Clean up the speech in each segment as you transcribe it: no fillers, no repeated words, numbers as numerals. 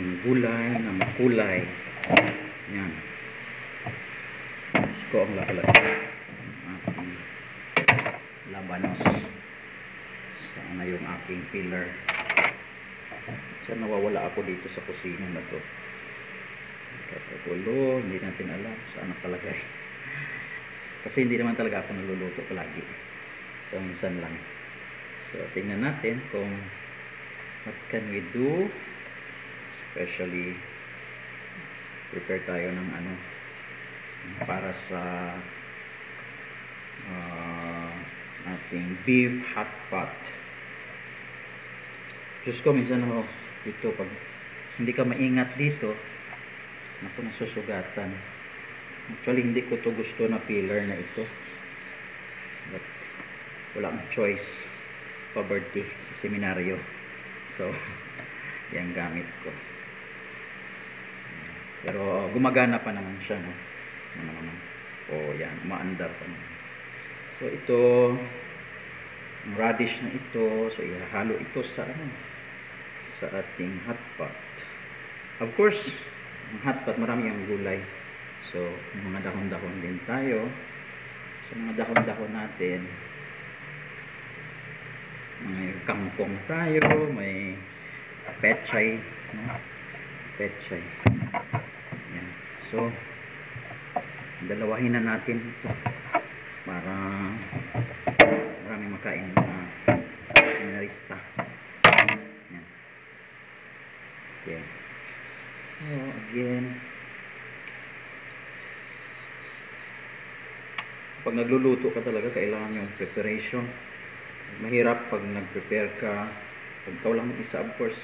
ating gulay na makulay. Yan. Gusto ang laki-laki. Ating labanos. Saan na yung aking pillar? Saan nawawala ako dito sa kusina na to? Katagulo, hindi natin alam saan nakalagay. Kasi hindi naman talaga ako naluluto palagi. So, minsan lang. So, tingnan natin kung what can we do. Especially, prepare tayo ng ano para sa ating beef hot pot. Diyos ko, minsan ako dito, pag hindi ka maingat dito, ako nasusugatan. Actually, hindi ko to gusto na pillar na ito. But, wala akong choice. Pa-birthday sa seminaryo. So, yan gamit ko. Pero, gumagana pa naman siya, no? O, yan. Umaandar pa naman. So, ito, ang radish na ito. So, ihahalo ito sa, sa ating hot pot. Of course, ang hot pot, marami ang gulay. So, mga dahon-dahon din tayo. Sa mga dahon-dahon natin, may kangkong tayo, may pechay, no? Pechay. Yan. So, dalawahin na natin ito para marami makain na seminarista. Yan. Okay. So, again, pag nagluluto ka talaga, kailangan yung preparation. Mahirap pag nag-prepare ka, pag ikaw lang isa, of course,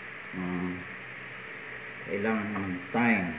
kailangan ng time.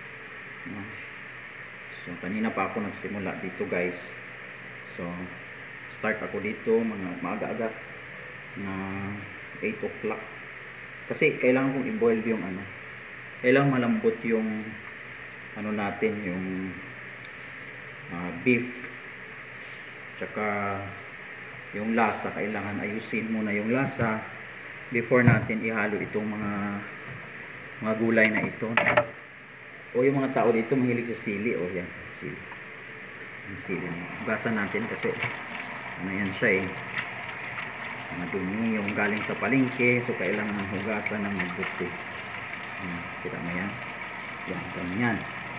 So, kanina pa ako nagsimula dito, guys. So, start ako dito, mga maaga-aga na 8 o'clock. Kasi kailangan kong i-boil yung kailangan malambot yung natin, yung beef. Tsaka yung lasa, kailangan ayusin muna yung lasa before natin ihalo itong mga gulay na ito. O yung mga tao dito mahilig sa sili. O yan, sili. Yung sili. Hugasan natin kasi yan siya madumi yung galing sa palengke. So kailangan hugasan ng mabuti. Kita mo yan? Yan, ganyan.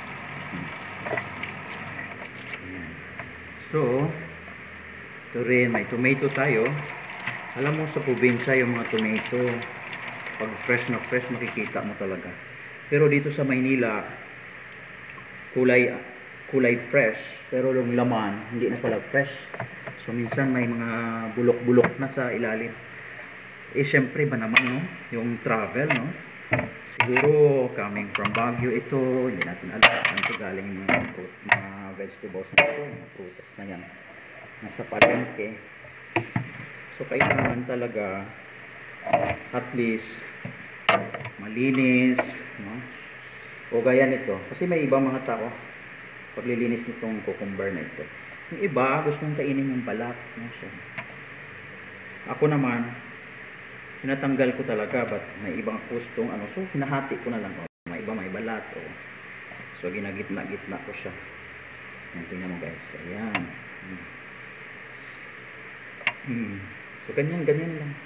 So, ito rin, may tomato tayo. Alam mo sa probinsya yung mga tomato, pag fresh na fresh, makikita mo talaga. Pero dito sa Maynila, kulay fresh, pero yung laman, hindi na pala fresh. So, minsan may mga bulok-bulok na sa ilalim. Syempre ba naman, no? Yung travel, no? Siguro coming from Baguio ito, hindi natin alam saan ito galing yung mga vegetables na ito, mga prutas na yan, nasa palengke. So kailangan talaga at least malinis, no? O gaya nito, kasi may ibang mga tao paglilinis nitong cucumber na ito, yung iba gustong kainin yung balat, no? So, ako naman tinatanggal ko talaga, but may ibang gustong so hinahati ko na lang. May iba may balat. So ginagitna-gitna ko siya. Yan, tingnan mo guys. Ayan. So ganyan lang.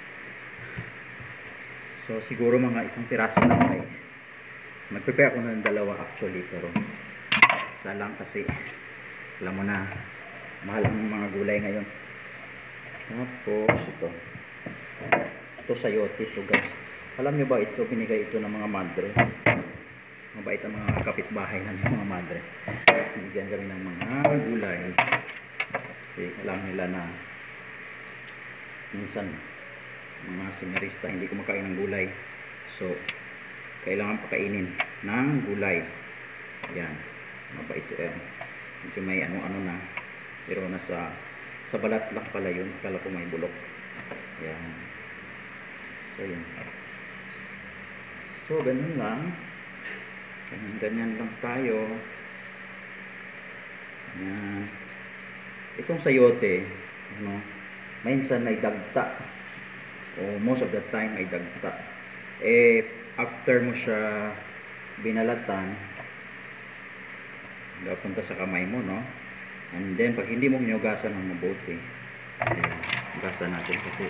So siguro mga isang piraso lang ay nag-prepare ako ng dalawa actually, pero isa lang kasi alam mo na mahal ang mga gulay ngayon. Tapos ito sayote ito, guys. Alam nyo ba ito, binigay ito ng mga madre. Mabait ang mga kapitbahay ng mga madre. Binigyan kami ng mga gulay. Kasi alam nila na minsan mga seminarista hindi kumakain ng gulay. So, kailangan pakainin ng gulay. Yan. Mabait siya. Medyo may ano-ano na. Pero nasa balat lang pala yun. Kala ko may bulok. Yan. So, yun. So, ganun lang. Ganyan lang tayo. Yan. Itong sayote, minsan ay dagta. O most of the time ay dagta. eh after mo siya binalatan, punta sa kamay mo, no? And then pag hindi mo hinugasan ng mabuti, ayan, hugasan natin kasi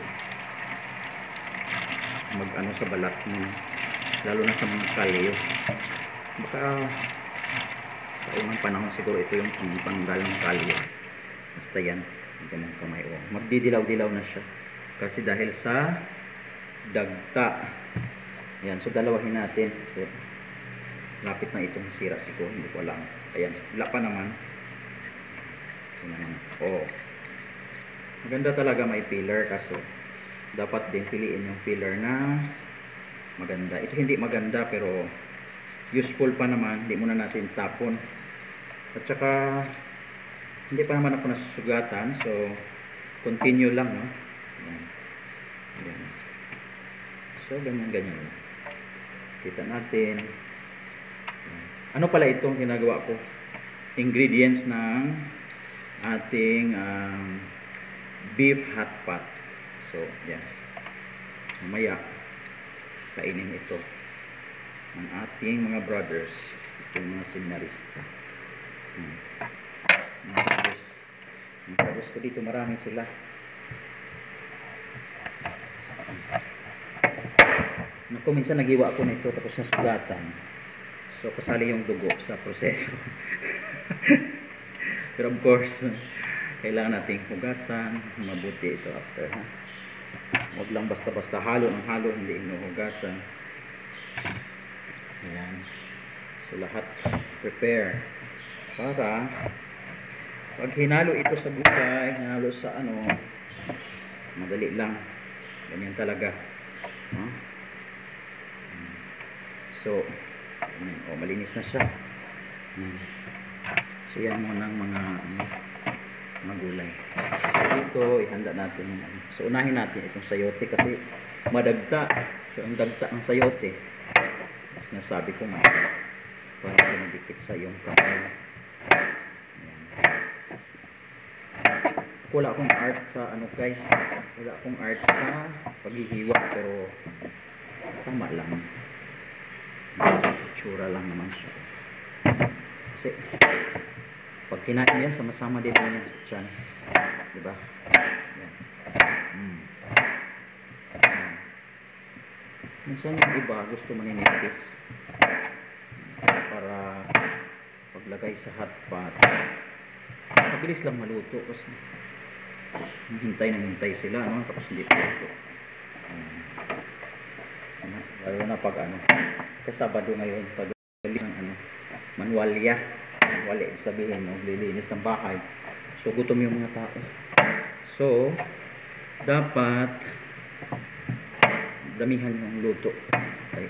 mag-ano sa balat mo, lalo na sa mga kalyo. Baka sa unang panahon siguro ito yung pangtanggal ng kalyo. Basta yan, ganang kamay. Magdidilaw-dilaw na siya kasi dahil sa dagta. Ayan, so dalawahin natin kasi lapit na itong sira siguro, hindi ko alam. Ayan, wala pa naman. Ayan, maganda talaga may filler kasi dapat din piliin yung filler na maganda. Ito hindi maganda pero useful pa naman, hindi muna natin tapon. At saka hindi pa naman ako nasusugatan, so continue lang, no? Ayan. Ayan. So ganyan kita natin. Ayan. Ano pala itong ginagawa ko? Ingredients ng ating beef hot pot. So yan, mamaya kainin ito ng ating mga brothers, itong mga seminarista. Mga brothers ko dito, marami sila. Naku, minsan nagiwa ako nito tapos nasugatan, so kasali yung dugo sa proseso. Pero of course kailangan nating hugasan mabuti ito after, ha? Huwag lang basta-basta halo ng halo, hindi hinuhugasan. Ayan. So lahat prepare para pag hinalo ito sa gulay, hinalo sa ano, madali lang. Ganyan talaga. So, malinis na siya. So yan muna ang mga gulay. Dito ihanda natin. So unahin natin itong sayote kasi madagta. So ang dagta ng sayote, sinasabi ko nga, para dumidikit sa iyong kamay. Wala akong art sa ano, guys. Wala akong art sa paghihiwa, pero tama lang. Tsura lang naman siya. Kasi pag kinain yan, sama-sama din yan sa tiyan. Diba? Yan. Minsan yung iba gusto maninipis para paglagay sa hot pot. Mabilis lang maluto kasi hintay sila, no? Tapos hindi maluto. Lalo na pag ano, kasi Sabado ngayon, pag ng manualya, wala sabihin, no? Lilinis ng bahay. So gutom yung mga tao. So dapat damihan yung luto, okay?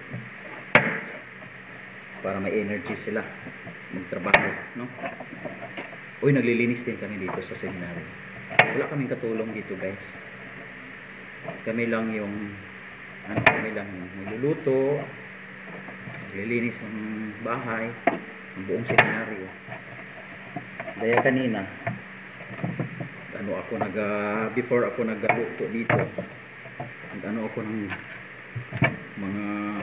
Para may energy sila magtrabaho, no? Uy, naglilinis din kami dito sa seminary. Wala kaming katulong dito, guys. Kami lang yung nagluluto, naglilinis ng bahay, ng buong seminaryo. Daya kanina, before ako nagluto dito, ako ng mga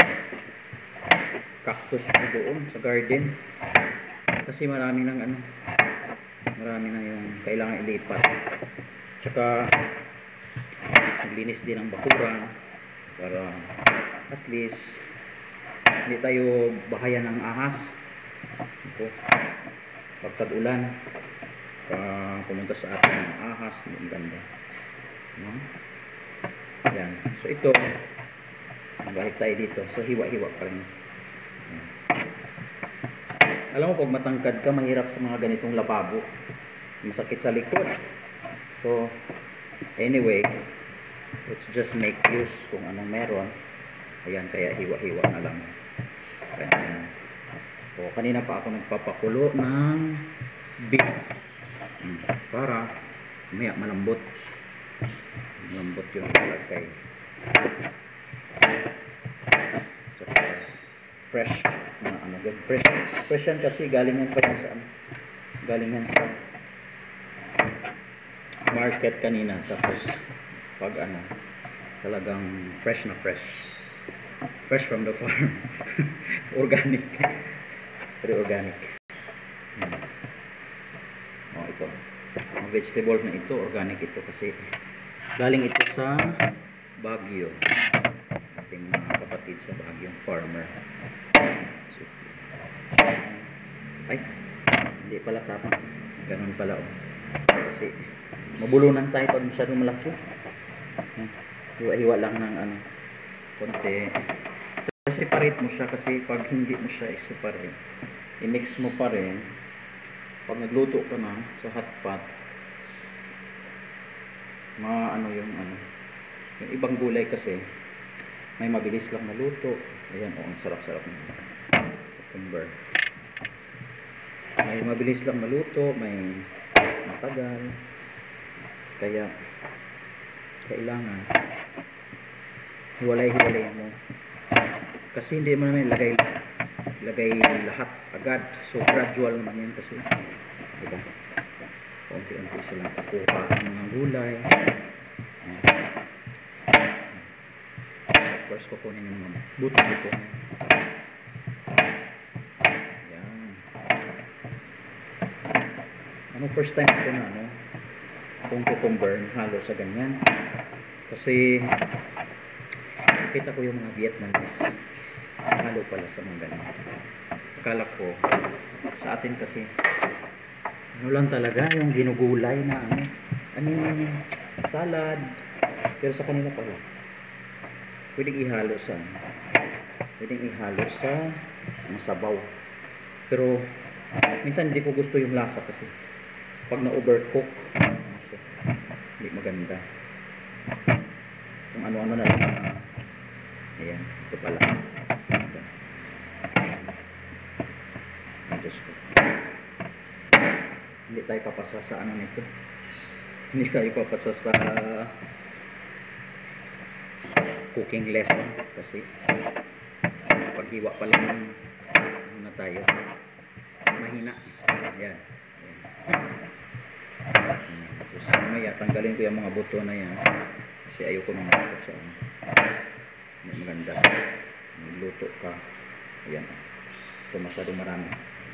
cactus ko doon sa garden. Kasi marami na yung kailangan ilipat. Tsaka naglinis din ang bakuran para at least hindi tayo bahayan ng ahas. Ito, pagtag-ulan, pumunta sa atin ng ahas, hindi ganda, no? Yan. So ito, balik tayo dito. So hiwa-hiwa pa rin. Yan. Alam mo, pag matangkad ka, mahirap sa mga ganitong lababo. Masakit sa likod. So anyway, let's just make use kung anong meron. Ayan, kaya hiwa-hiwa na lang. Ayan. So kanina pa ako nagpapakulo ng beef para mamaya malambot yung palagay. Fresh na fresh yan kasi galing yan sa market kanina, tapos pag talagang fresh na fresh. Fresh from the farm. Organic. Very organic. Oh, ito. Ang vegetable na ito, organic ito kasi galing ito sa Baguio. Ating mga kapatid sa Baguio, farmer. So, ay, hindi pala tama. Ganun pala. Oh. Kasi mabulunan tayo pag masyadong malaki. Hiwa-hiwa lang ng ano, konti. Separate mo siya kasi pag hindi mo siya i-separate, i-mix mo pa rin. Pag nagluto ka na sa hot pot, ano yung ibang gulay kasi may mabilis lang naluto. Ayan, oh, ang sarap-sarap ng cucumber. May mabilis lang maluto, may matagal. Kaya kailangan hiwalay-hiwalay mo. Kasi hindi mo naman lagay lahat agad. So gradual naman yan kasi. Diba? Unti-unti silang kukuha ng gulay. So first kukunin yung mga buto-buto. Yan. First time ko na itong cucumber halo sa ganyan. Kasi nakita ko yung mga Vietnamese halo pala sa mga ganyan. Akala ko sa atin kasi lang talaga yung ginugulay na salad, pero sa kanila pala pwedeng ihalo sa sabaw. Pero minsan hindi ko gusto yung lasa kasi pag na-overcook hindi maganda. Kung ano-ano na lang. Ayan, ito pala. Diyos ko. Hindi tayo papasa sa nito. Hindi tayo papasa sa cooking lesson kasi paghiwa pa lang muna tayo. Mahina. Ayan. So, mamaya tanggalin ko yung mga buto na yan kasi ayoko nang ito sa hindi maganda. Magluto ka. Ayan. Ito masyadong marami.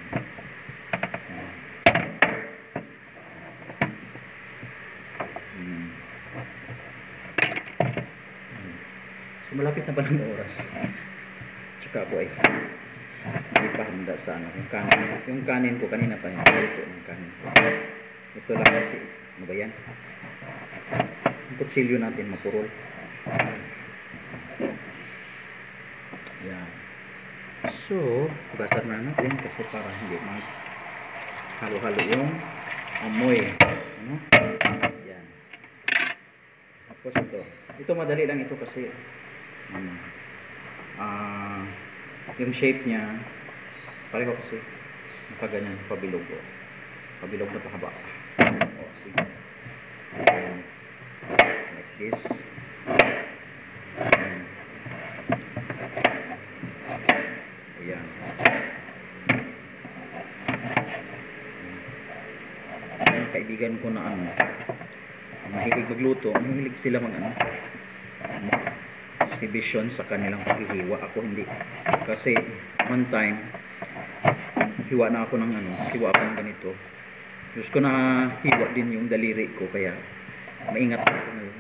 So malapit na pala ng oras. Tsaka ako ay hindi pa handa sa yung kanin ko kanina pa yung luto ng kanin ko. Ito lang kasi ano ba yan? Yung kutsilyo natin mapurol. Yan. So hugasan na natin kasi para hindi halo-halo yung amoy. Yan. Tapos ito madali lang ito kasi yung shape niya pareho kasi nakaganyan pabilog na pahaba. Sige. Like this. Ayan. Yung kaibigan ko na mahilig magluto, mahilig sila exhibition sa kanilang paghihiwa. Ako hindi. Kasi one time hiwa ako ng ganito. Diyos ko na hiwa din yung daliri ko kaya maingat ako ngayon.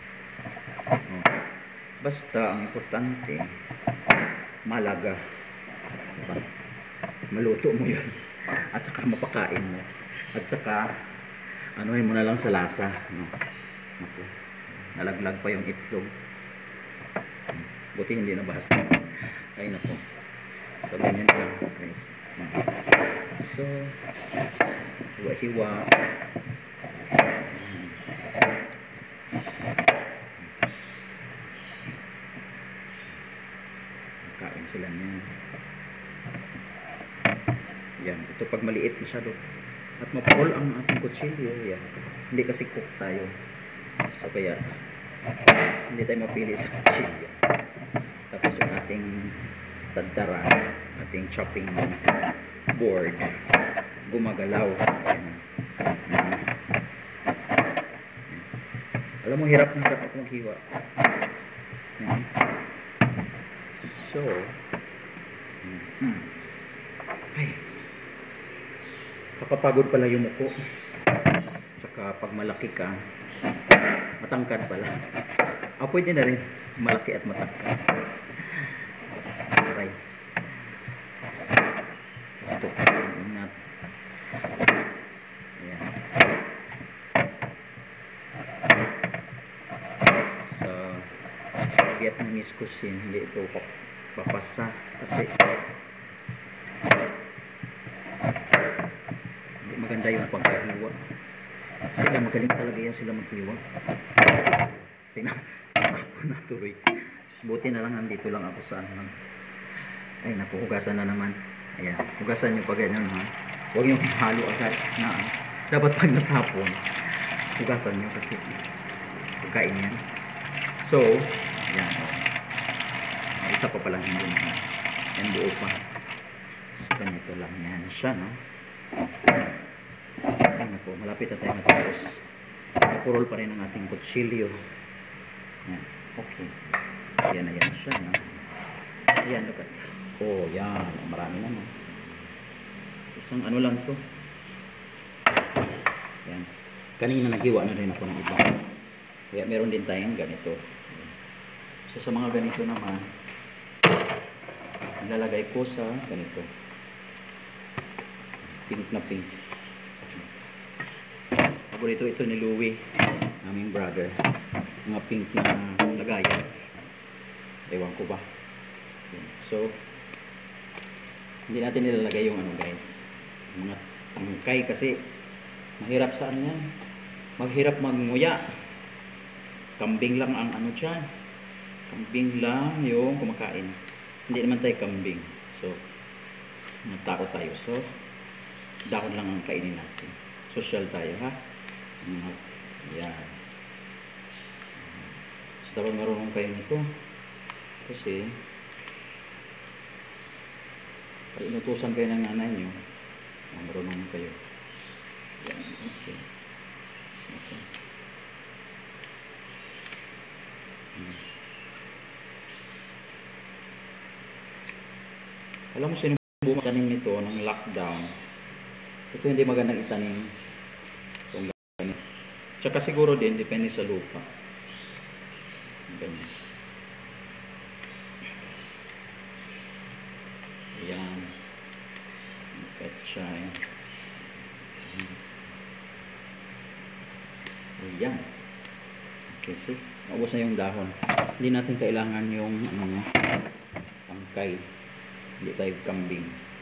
Basta ang importante malaga. Diba? Maluto mo yun. At saka mapakain mo. At saka anuhin mo na lang sa lasa. Nalaglag pa yung itlog. Buti hindi nabasa. Ay nako. So ganyan lang guys. So hiwa-hiwa. Kain sila niyan. Yan. Ito pag maliit masyado. At mapurol ang ating kutsilyo. Yan. Hindi kasi cook tayo. So kaya hindi tayo mapili sa kutsilyo. Tapos yung ating tadtara, ating chopping board gumagalaw. Alam mo, hirap na hirap akong hiwa. So, ay, kapapagod pala yung muko. Tsaka pag malaki ka, matangkad pala. Pwede na rin malaki at matangkad. Aray. Stop. Ingat. Ayan. Sa Vietnamese cuisine, hindi ito papasa kasi hindi maganda yung pagkahiwa. Sila magaling talaga yan sila maghiwa. Tinapon na tuloy. Buti na lang nandito lang ako sa ano. Ay naku, hugasan na naman. Ayan, hugasan nyo pa ganyan ha. Huwag nyo halo agad na. Dapat pag natapon, hugasan nyo kasi pagkain yan. So, ayan. Isa pa palang hindi na. Yan buo pa. So, ganito lang yan siya, no? Ay naku, malapit na tayo matapos. Napurol pa rin ang ating kutsilyo. Yan, okay. Yan na yan siya, no? Ayan, look at. Oh, yan. Marami naman. Isang ano lang to. Yan. Kanina naghiwa na rin ako ng iba. Kaya meron din tayong ganito. So, sa mga ganito naman, nilalagay ko sa ganito. Pink na pink. Paborito ito ni Louie, aming brother. Mga pink na lagayan. Ewan ko ba. So, hindi natin nilalagay yung ano guys. Mga tangkay kasi mahirap sa ano yan. Maghirap magnguya. Kambing lang ang ano dyan. Kambing lang yung kumakain. Hindi naman tayo kambing. So, natakot tayo. So, dahon lang ang kainin natin. Social tayo ha. Yan. So, dapat marunong kayo nito. Kasi, pag inutusan kayo ng nanay nyo, marunong kayo. Yan. Okay. Okay. Alam mo sino bumatanim nito ng lockdown? Ito hindi magandang itanim. Itong ganito. Tsaka siguro din, depende sa lupa. Ganyan. Ayan. Petchay. Ayan. Okay, see? Naubos na yung dahon. Hindi natin kailangan yung tangkay. Hindi tayo kambing.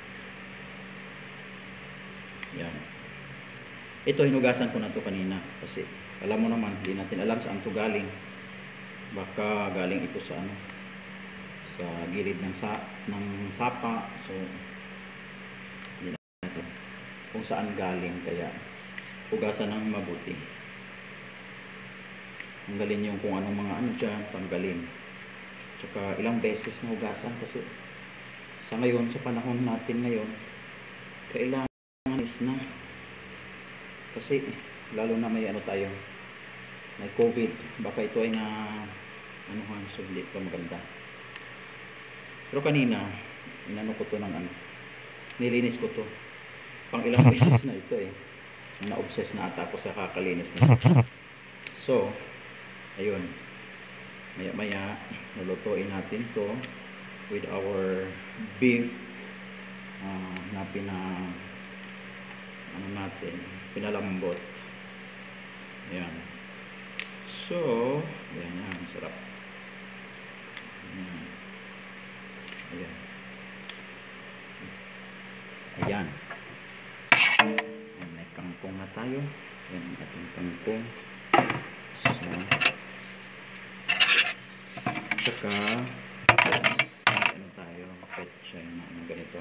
Yan. Ito hinugasan ko na to kanina kasi alam mo naman, hindi natin alam saan to galing. Baka galing ito sa ano, sa gilid ng sapa. So hindi natin kung saan galing, kaya hugasan ng mabuti. Tanggalin yung kung anong mga ano dyan, tanggalin. Tsaka ilang beses na hugasan kasi sa ngayon, sa panahon natin ngayon, kailangan is na. Kasi, lalo na may ano tayo, may COVID. Baka ito ay na, anuhan, so hindi pa maganda. Pero kanina, inano ko to ng ano, nilinis ko to. Pang ilang beses na ito eh. Na-obsess na ata ako sa kakalinis na. So, ayun. Maya-maya, lulutuin natin to with our beef na ano natin, pinalambot. Ayan. So, ayan yan, sarap. Ayan. Ayan. Ayan. Ayan, may kangkong na tayo. Ayan, ating kangkong. So, saka ano tayo, petchay na ganito.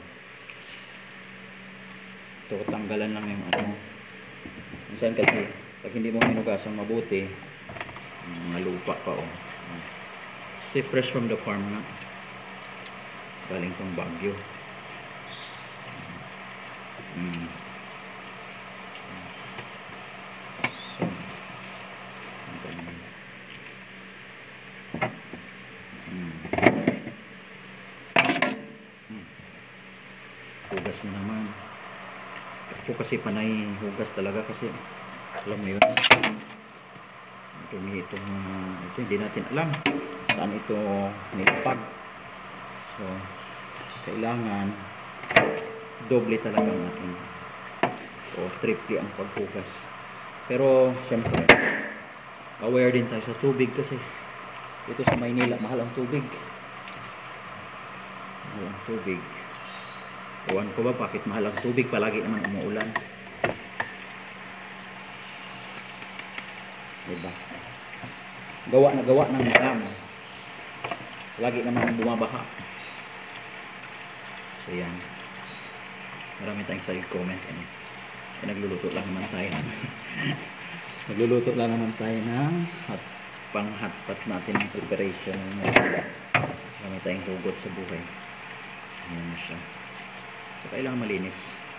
Ito, tanggalan lang yung ano. Minsan kasi, pag hindi mo hinugasan mabuti, malupa pa oh. Kasi fresh from the farm na. Galing tong Baguio. So, hugas na naman. Ako kasi panay hugas talaga kasi alam mo yun, dumi itong ito, hindi natin alam saan ito nilapag. So kailangan doble talaga natin o triple ang paghugas. Pero syempre aware din tayo sa tubig kasi dito sa Maynila mahal ang tubig. Mahal ang tubig. Ewan ko ba bakit mahal ang tubig, palagi naman umuulan. Diba? Gawa ng dam. Lagi naman bumabaha. So yan. Marami tayong side comment. Nagluluto lang naman tayo. Nagluluto lang naman tayo ng pang-hotpot natin ng preparation. Marami tayong hugot sa buhay. Ayan na siya. So kailangan malinis.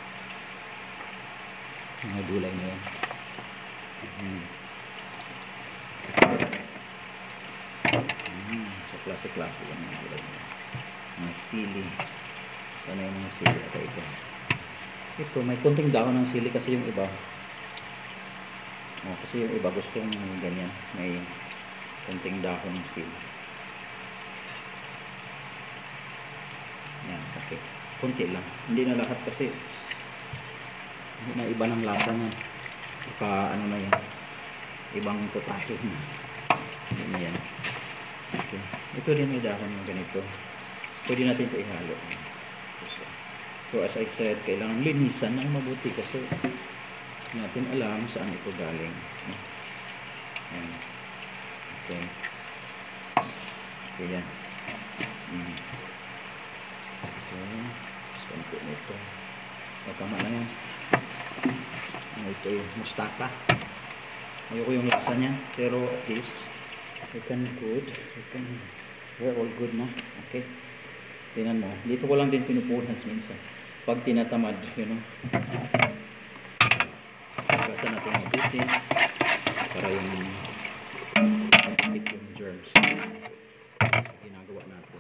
Mga gulay na yan. So klase-klase lang mga gulay na yan. Mga sili. Sana yung mga sili at ito. Ito may konting dahon ng sili kasi yung iba. Kasi yung iba gusto yung ganyan. May konting dahon ng sili. Yan, okay. Konti lang. Hindi na lahat kasi hindi na iba ng lasa niya. Ano na yan. Ibang putahe. Hindi na yan. Okay. Ito din may dahon ng ganito. Pwede natin ito ihalo. So as I said, kailangan linisan ng mabuti kasi natin alam saan ito galing. Yan. Okay. Okay yan. Okay. Sampo nito. Tama na yan. Ito yung mustasa. Ayoko yung lasa niya. Pero at least we're all good na. Okay. Tingnan mo. Dito ko lang din pinupunas minsan. Pag tinatamad, you know. Basta natin mabuti para yung germs ginagawa natin.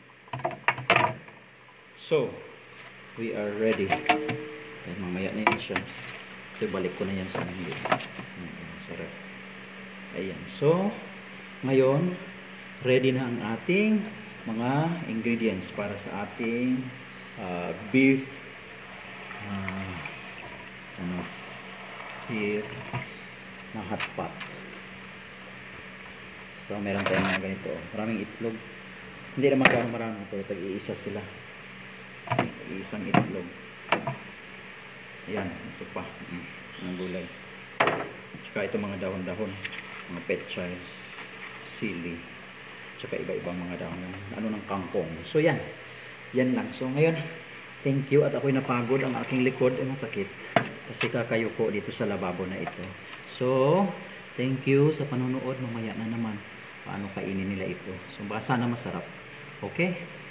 So we are ready. Then mamaya na yan siya. So balik ko na yan sa ref. Ayan. So ngayon ready na ang ating mga ingredients para sa ating beef beef na hot pot. So meron tayong mga ganito, maraming itlog, hindi naman gano'ng marami, pero tag-iisa sila, isang itlog. Ayan, ito pa ang gulay, tsaka ito mga dahon-dahon, mga petchay, sili, tsaka iba-ibang mga dahon ng kangkong. So yan lang. So ngayon, thank you, at ako'y napagod, ang aking likod ay masakit kasi kakayuko dito sa lababo na ito. So thank you sa panonood. Mamaya na naman paano kainin nila ito. So sana masarap. Okay.